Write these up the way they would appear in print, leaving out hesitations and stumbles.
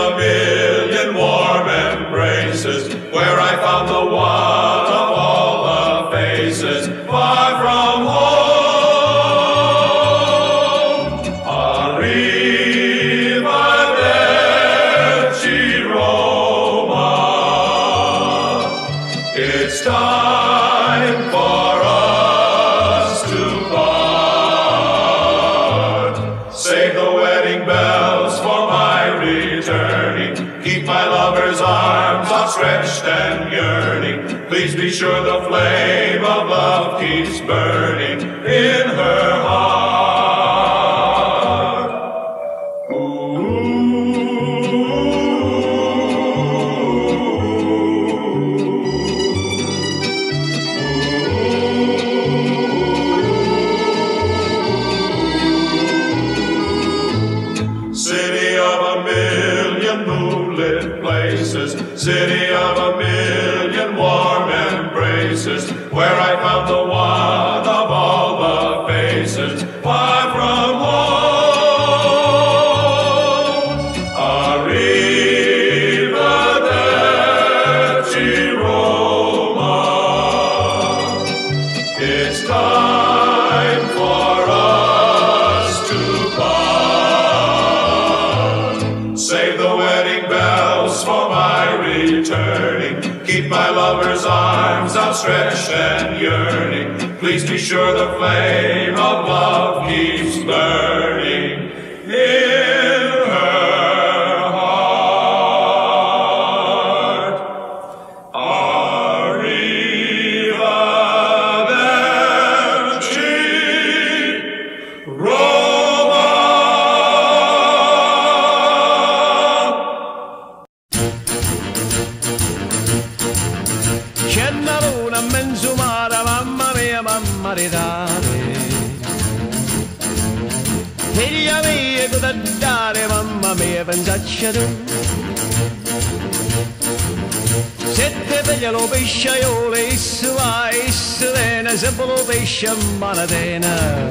a million warm embraces, where I found the one of all the faces, far from home. Arrivederci, Roma. It's time for us to part. Save the wedding bells for my returning. Keep my lover's arms outstretched and yearning. Please be sure the flame of love keeps burning in her heart. City of a million moonlit places, city of a million warm embraces, where I found the one of all the faces, far from home. Arrivederci, Roma. It's time for us to part. Save the wedding bells for my returning. Keep my lover's arms outstretched and yearning. Please be sure the flame of love keeps burning in her heart. Arrivederci, Roma. C'è una luna in mezzo mare, mamma mia, mamma di dare. Figlia mia, cosa dare, mamma mia, pensacci tu. Se te piglia lo pesciaiolo, isso va, isso viene, sempre lo pesce in manatena.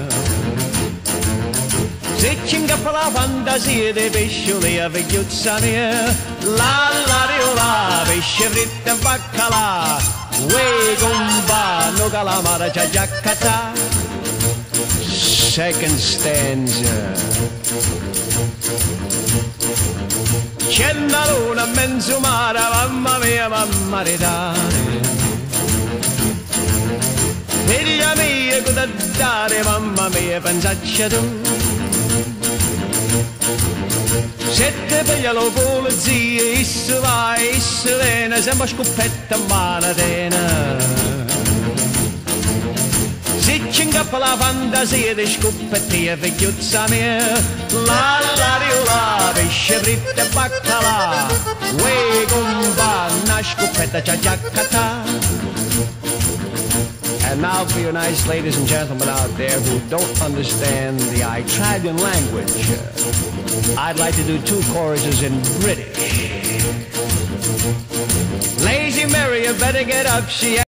Se ci incappa la fantasia dei pescioli a vecchiuzza mia, la riola, pesce fritto e baccalà, uè compa, no calamara c'ha già catà. Second stanza. C'è una luna in mezzo mare, mamma mia, mamma di dare. Figlia mia, cosa dare, mamma mia, pensacci tu. Se te piglia lo polizia, isso va, isso viene, sembra scoppetta in manatena. Se ci incappa la fantasia di scoppetti e vecchiuzza mia, la riola, pesce fritto e baccalà, uè compa, una scoppetta c'ha già catà. And now for you nice ladies and gentlemen out there who don't understand the Italian language, I'd like to do two choruses in British. Lazy Mary, you better get up, she